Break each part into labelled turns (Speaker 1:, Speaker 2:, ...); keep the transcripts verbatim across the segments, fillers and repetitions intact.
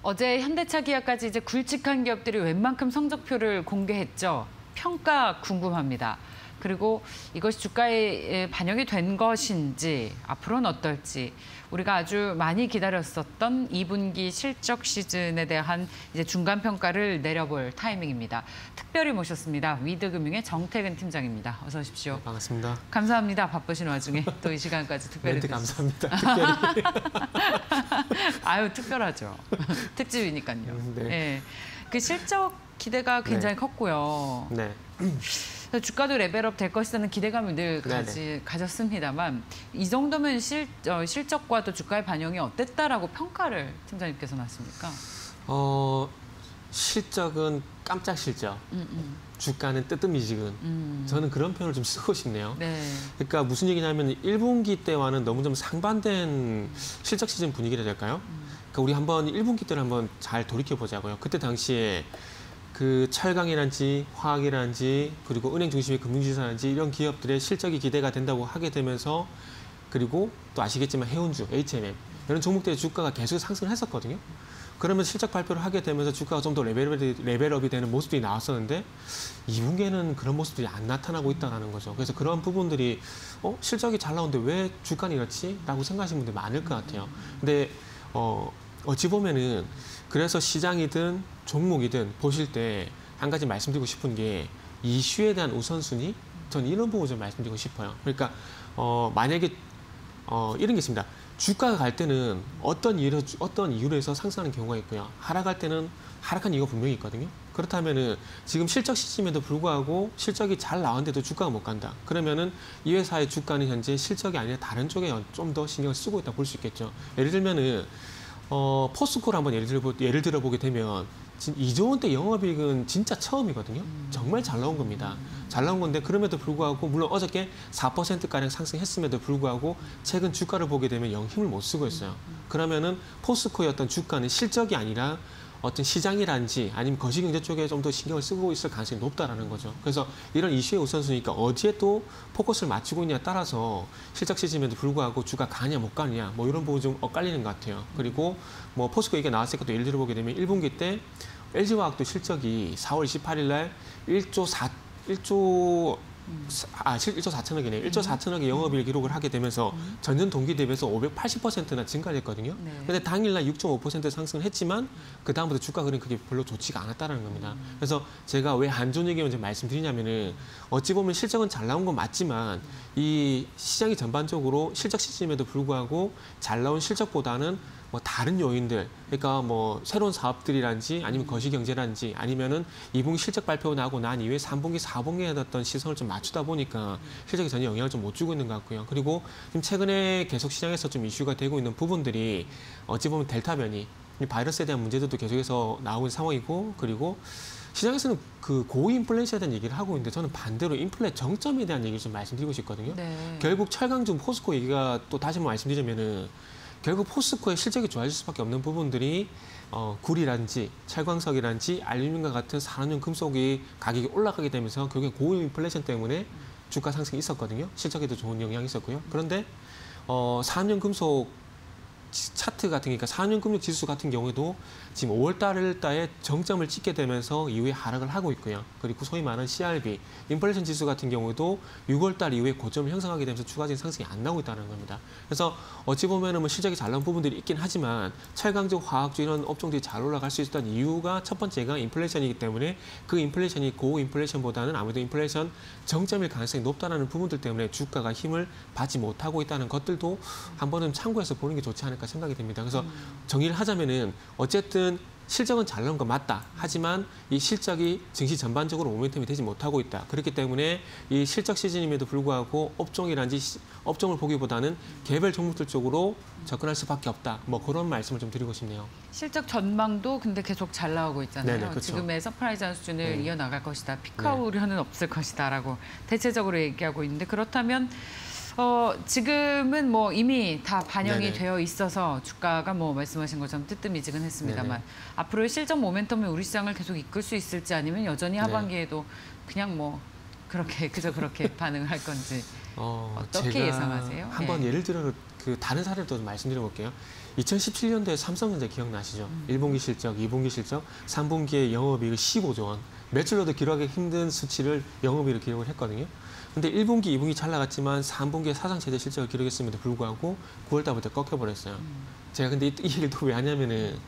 Speaker 1: 어제 현대차 기아까지 이제 굵직한 기업들이 웬만큼 성적표를 공개했죠. 평가 궁금합니다. 그리고 이것이 주가에 반영이 된 것인지 앞으로는 어떨지 우리가 아주 많이 기다렸었던 이 분기 실적 시즌에 대한 이제 중간 평가를 내려볼 타이밍입니다. 특별히 모셨습니다. 위드금융의 정태근 팀장입니다. 어서 오십시오.
Speaker 2: 네, 반갑습니다.
Speaker 1: 감사합니다. 바쁘신 와중에 또 이 시간까지 특별히
Speaker 2: 네, 감사합니다. 특별히.
Speaker 1: 아유 특별하죠. 특집이니까요.
Speaker 2: 네.
Speaker 1: 네. 그 실적 기대가 굉장히
Speaker 2: 네.
Speaker 1: 컸고요.
Speaker 2: 네.
Speaker 1: 주가도 레벨업 될 것이라는 기대감을 늘 가지, 가졌습니다만 이 정도면 실, 어, 실적과도 주가의 반영이 어땠다라고 평가를 팀장님께서 놨습니까?
Speaker 2: 어, 실적은 깜짝 실적,
Speaker 1: 음, 음.
Speaker 2: 주가는 뜨뜻미지근.
Speaker 1: 음.
Speaker 2: 저는 그런 표현을 좀 쓰고 싶네요.
Speaker 1: 네.
Speaker 2: 그러니까 무슨 얘기냐면 일 분기 때와는 너무 좀 상반된 실적 시즌 분위기라 될까요?
Speaker 1: 음.
Speaker 2: 그러니까 우리 한번 일 분기 때를 한번 잘 돌이켜보자고요. 그때 당시에 그 철강이란지 화학이란지 그리고 은행 중심의 금융지사란지 이런 기업들의 실적이 기대가 된다고 하게 되면서 그리고 또 아시겠지만 해운주, 에이치 앤 엠 이런 종목들의 주가가 계속 상승을 했었거든요. 그러면서 실적 발표를 하게 되면서 주가가 좀 더 레벨업이, 레벨업이 되는 모습들이 나왔었는데 이 분기에는 그런 모습들이 안 나타나고 있다는 거죠. 그래서 그런 부분들이 어? 실적이 잘 나오는데 왜 주가는 이렇지? 라고 생각하시는 분들이 많을 것 같아요. 근데 어, 어찌 보면은 그래서 시장이든 종목이든 보실 때 한 가지 말씀드리고 싶은 게 이슈에 대한 우선순위? 전 이런 부분 좀 말씀드리고 싶어요. 그러니까 어, 만약에 어, 이런 게 있습니다. 주가가 갈 때는 어떤 이유로, 어떤 이유로 해서 상승하는 경우가 있고요. 하락할 때는 하락한 이유가 분명히 있거든요. 그렇다면은 지금 실적 시즌임에도 불구하고 실적이 잘 나왔는데도 주가가 못 간다. 그러면은 이 회사의 주가는 현재 실적이 아니라 다른 쪽에 좀 더 신경을 쓰고 있다고 볼 수 있겠죠. 예를 들면은 어, 포스코를 한번 예를 들어 예를 들어보게 되면 이조 원대 영업이익은 진짜 처음이거든요. 정말 잘 나온 겁니다. 잘 나온 건데 그럼에도 불구하고 물론 어저께 사 퍼센트가량 상승했음에도 불구하고 최근 주가를 보게 되면 영 힘을 못 쓰고 있어요. 그러면은 포스코의 어떤 주가는 실적이 아니라 어떤 시장이란지 아니면 거시경제 쪽에 좀 더 신경을 쓰고 있을 가능성이 높다라는 거죠. 그래서 이런 이슈의 우선순위니까 어디에 또 포커스를 맞추고 있냐에 따라서 실적 시즌에도 불구하고 주가 가냐 못 가냐 뭐 이런 부분이 좀 엇갈리는 것 같아요. 그리고 뭐 포스코 얘기가 나왔으니까 또 예를 들어보게 되면 일 분기 때 엘지화학도 실적이 사월 이십팔일 날 일조 사, 일조 아, 일조 사천억이네요. 일조 사천억의 영업이익 기록을 하게 되면서 전년 동기 대비해서 오백팔십 퍼센트나 증가를 했거든요.
Speaker 1: 네.
Speaker 2: 근데 당일날 육 점 오 퍼센트 상승을 했지만 그 다음부터 주가 흐름이 그게 별로 좋지가 않았다는 겁니다. 그래서 제가 왜 안 좋은 얘기를 먼저 말씀드리냐면은 어찌 보면 실적은 잘 나온 건 맞지만 이 시장이 전반적으로 실적 시즌임에도 불구하고 잘 나온 실적보다는 뭐 다른 요인들, 그러니까 뭐 새로운 사업들이란지 아니면 거시경제란지 아니면은 이 분기 실적 발표 나고 난 이후에 삼 분기, 사 분기에 어떤 시선을 좀 맞추다 보니까 실적에 전혀 영향을 좀 못 주고 있는 것 같고요. 그리고 지금 최근에 계속 시장에서 좀 이슈가 되고 있는 부분들이 어찌 보면 델타 변이, 바이러스에 대한 문제들도 계속해서 나오는 상황이고 그리고 시장에서는 그 고인플레이션에 대한 얘기를 하고 있는데 저는 반대로 인플레 정점에 대한 얘기를 좀 말씀드리고 싶거든요.
Speaker 1: 네.
Speaker 2: 결국 철강중 포스코 얘기가 또 다시 한번 말씀드리자면은 결국 포스코의 실적이 좋아질 수밖에 없는 부분들이 어, 구리란지 철광석이란지 알루미늄과 같은 산업용 금속이 가격이 올라가게 되면서 결국엔 고인플레이션 때문에 주가 상승이 있었거든요. 실적에도 좋은 영향이 있었고요. 그런데 어, 산업용 금속 차트 같은 그러니까 산업용 금융 지수 같은 경우에도 지금 오월 달에 정점을 찍게 되면서 이후에 하락을 하고 있고요. 그리고 소위 말하는 씨알비, 인플레이션 지수 같은 경우도 유월 달 이후에 고점을 형성하게 되면서 추가적인 상승이 안 나오고 있다는 겁니다. 그래서 어찌 보면은 뭐 실적이 잘 나온 부분들이 있긴 하지만 철강적, 화학주 이런 업종들이 잘 올라갈 수 있었던 이유가 첫 번째가 인플레이션이기 때문에 그 인플레이션이 고인플레이션보다는 아무래도 인플레이션 정점일 가능성이 높다는 부분들 때문에 주가가 힘을 받지 못하고 있다는 것들도 한 번은 참고해서 보는 게 좋지 않을까 생각이 됩니다. 그래서 정리를 하자면은 어쨌든 실적은 잘 나온 건 맞다. 하지만 이 실적이 증시 전반적으로 모멘텀이 되지 못하고 있다. 그렇기 때문에 이 실적 시즌임에도 불구하고 업종이란지 업종을 보기보다는 개별 종목들 쪽으로 접근할 수밖에 없다. 뭐 그런 말씀을 좀 드리고 싶네요.
Speaker 1: 실적 전망도 근데 계속 잘 나오고 있잖아요.
Speaker 2: 네네, 그렇죠.
Speaker 1: 지금의 서프라이즈한 수준을
Speaker 2: 네.
Speaker 1: 이어나갈 것이다. 피카
Speaker 2: 네.
Speaker 1: 우려는 없을 것이다라고 대체적으로 얘기하고 있는데 그렇다면 어, 지금은 뭐 이미 다 반영이
Speaker 2: 네네.
Speaker 1: 되어 있어서 주가가 뭐 말씀하신 것처럼 뜨뜻미지근했습니다만
Speaker 2: 네네.
Speaker 1: 앞으로의 실적 모멘텀이 우리 시장을 계속 이끌 수 있을지 아니면 여전히
Speaker 2: 네.
Speaker 1: 하반기에도 그냥 뭐 그렇게 그저 그렇게 반응을 할 건지
Speaker 2: 어,
Speaker 1: 어떻게
Speaker 2: 제가
Speaker 1: 예상하세요?
Speaker 2: 한번
Speaker 1: 네.
Speaker 2: 예를 들어 그 다른 사례를 또 말씀드려 볼게요. 이천십칠 년도에 삼성전자 기억나시죠? 음. 일 분기 실적, 이 분기 실적, 삼 분기에 영업이익 십오조 원. 매출로도 기록하기 힘든 수치를 영업이익을 기록을 했거든요. 근데 일 분기, 이 분기 잘 나갔지만 삼 분기에 사상 최대 실적을 기록했음에도 불구하고 구월 달부터 꺾여버렸어요. 음. 제가 근데 이, 이 얘기를 또 왜 하냐면은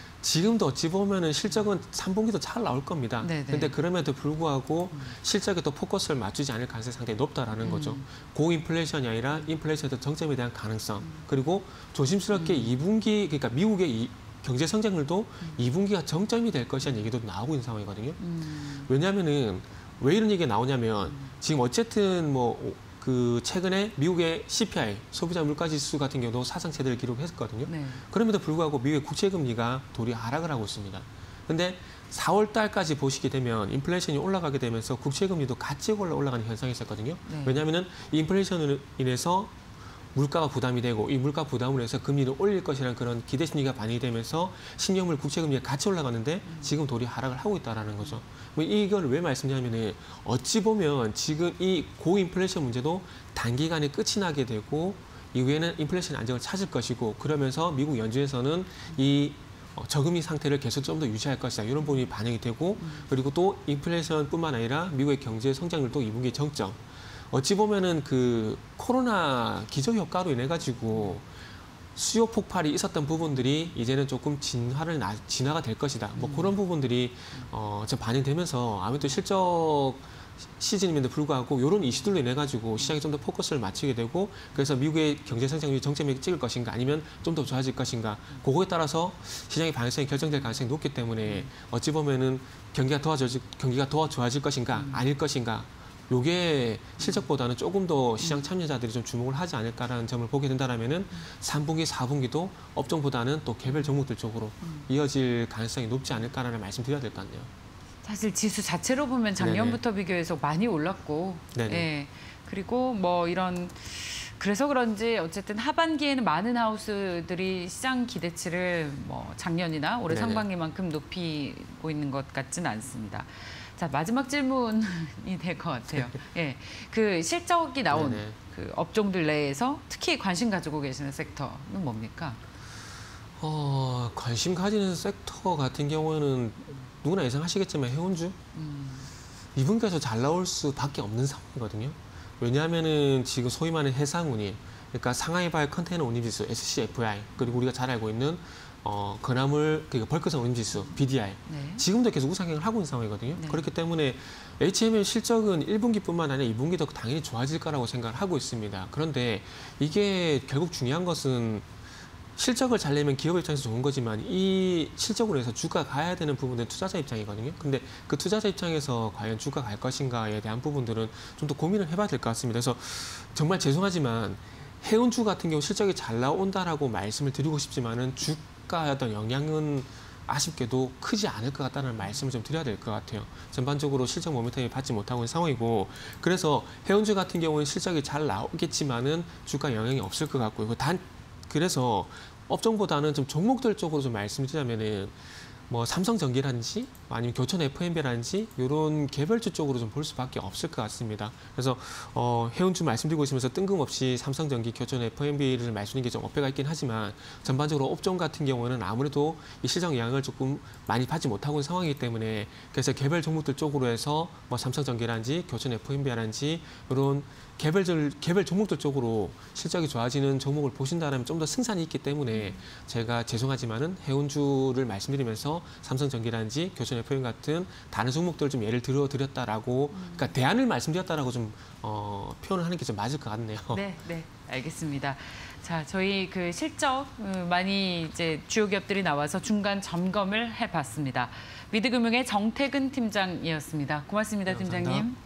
Speaker 2: 지금도 어찌 보면은 실적은 삼 분기도 잘 나올 겁니다. 네네. 근데 그럼에도 불구하고 음. 실적에 또 포커스를 맞추지 않을 가능성이 상당히 높다라는 음. 거죠. 고인플레이션이 아니라 인플레이션의 정점에 대한 가능성. 음. 그리고 조심스럽게 음. 이 분기, 그러니까 미국의 이 경제 성장률도 음. 이 분기가 정점이 될 것이라는 얘기도 나오고 있는 상황이거든요. 음. 왜냐하면은 왜 이런 얘기가 나오냐면 음. 지금 어쨌든 뭐 그 최근에 미국의 씨피아이, 소비자 물가지수 같은 경우도 사상 최대를 기록했거든요. 네. 그럼에도 불구하고 미국의 국채금리가 도리어 하락을 하고 있습니다. 근데 사월 달까지 보시게 되면 인플레이션이 올라가게 되면서 국채금리도 같이 올라가는 현상이 있었거든요. 네. 왜냐하면 이 인플레이션으로 인해서 물가가 부담이 되고 이 물가 부담으로 해서 금리를 올릴 것이라는 그런 기대 심리가 반영이 되면서 십 년물 국채금리가 같이 올라가는데 지금 도리어 하락을 하고 있다는 거죠. 이걸 왜 말씀드리냐면 어찌 보면 지금 이 고인플레이션 문제도 단기간에 끝이 나게 되고 이후에는 인플레이션 안정을 찾을 것이고 그러면서 미국 연준에서는 이 저금리 상태를 계속 좀 더 유지할 것이다. 이런 부분이 반영이 되고 그리고 또 인플레이션뿐만 아니라 미국의 경제 성장률도 이 분기 정점. 어찌 보면은 그 코로나 기저 효과로 인해 가지고 수요 폭발이 있었던 부분들이 이제는 조금 진화를 나, 진화가 될 것이다. 뭐 음. 그런 부분들이 어, 좀 반영되면서 아무래도 실적 시즌임에도 불구하고 이런 이슈들로 인해 가지고 시장이 좀 더 포커스를 맞추게 되고 그래서 미국의 경제 성장률이 정점에 찍을 것인가 아니면 좀 더 좋아질 것인가 그거에 따라서 시장의 방향성이 결정될 가능성이 높기 때문에 어찌 보면은 경기가 도와줘 경기가 더 좋아질 것인가 아닐 것인가. 요게 실적보다는 조금 더 시장 참여자들이 좀 주목을 하지 않을까라는 점을 보게 된다면은 삼 분기, 사 분기도 업종보다는 또 개별 종목들 쪽으로 이어질 가능성이 높지 않을까라는 말씀 드려야 될 것 같네요.
Speaker 1: 사실 지수 자체로 보면 작년부터 네네. 비교해서 많이 올랐고, 예. 그리고 뭐 이런 그래서 그런지 어쨌든 하반기에는 많은 하우스들이 시장 기대치를 뭐 작년이나 올해 네네. 상반기만큼 높이고 있는 것 같지는 않습니다. 자, 마지막 질문이 될 것 같아요. 예, 그 실적이 나온 네네. 그 업종들 내에서 특히 관심 가지고 계시는 섹터는 뭡니까?
Speaker 2: 어, 관심 가지는 섹터 같은 경우는 누구나 예상하시겠지만 해운주? 음. 이 분기에서 잘 나올 수밖에 없는 상황이거든요. 왜냐하면은 지금 소위 말하는 해상운임, 그러니까 상하이바이오 컨테이너 운임지수, 에스씨에프아이, 그리고 우리가 잘 알고 있는 어, 건화물, 그러니까 벌크성 운임지수, 비디아이. 네. 지금도 계속 우상향을 하고 있는 상황이거든요. 네. 그렇기 때문에 에이치엠엘 실적은 일 분기뿐만 아니라 이 분기도 당연히 좋아질 거라고 생각을 하고 있습니다. 그런데 이게 결국 중요한 것은 실적을 잘 내면 기업 입장에서 좋은 거지만 이 실적으로 해서 주가 가야 되는 부분은 투자자 입장이거든요. 근데 그 투자자 입장에서 과연 주가 갈 것인가에 대한 부분들은 좀 더 고민을 해봐야 될 것 같습니다. 그래서 정말 죄송하지만 해운주 같은 경우 실적이 잘 나온다라고 말씀을 드리고 싶지만은 주가에 어떤 영향은 아쉽게도 크지 않을 것 같다는 말씀을 좀 드려야 될 것 같아요. 전반적으로 실적 모멘텀이 받지 못하고 있는 상황이고 그래서 해운주 같은 경우는 실적이 잘 나오겠지만은 주가 영향이 없을 것 같고요. 단 그래서 업종보다는 좀 종목들 쪽으로 좀 말씀드리자면은 뭐 삼성전기라든지 아니면 교촌 에프엠비라든지 이런 개별주 쪽으로 좀 볼 수밖에 없을 것 같습니다. 그래서 어, 해운주 말씀드리고 있으면서 뜬금없이 삼성전기, 교촌 에프엠비를 말씀드리는 게 좀 어폐가 있긴 하지만 전반적으로 업종 같은 경우는 아무래도 이 시장 영향을 조금 많이 받지 못하고 있는 상황이기 때문에 그래서 개별 종목들 쪽으로 해서 뭐 삼성전기라든지 교촌 에프엠비라든지 이런 개별, 개별 종목들 쪽으로 실적이 좋아지는 종목을 보신다면 좀 더 승산이 있기 때문에 제가 죄송하지만은 해운주를 말씀드리면서 삼성전기라든지 교촌 에프엠 같은 다른 종목들을 좀 예를 들어 드렸다라고 그러니까 대안을 말씀드렸다라고 좀 어, 표현을 하는 게 좀 맞을 것 같네요.
Speaker 1: 네, 네, 알겠습니다. 자, 저희 그 실적 많이 이제 주요 기업들이 나와서 중간 점검을 해봤습니다. 미드금융의 정태근 팀장이었습니다. 고맙습니다, 네, 팀장님.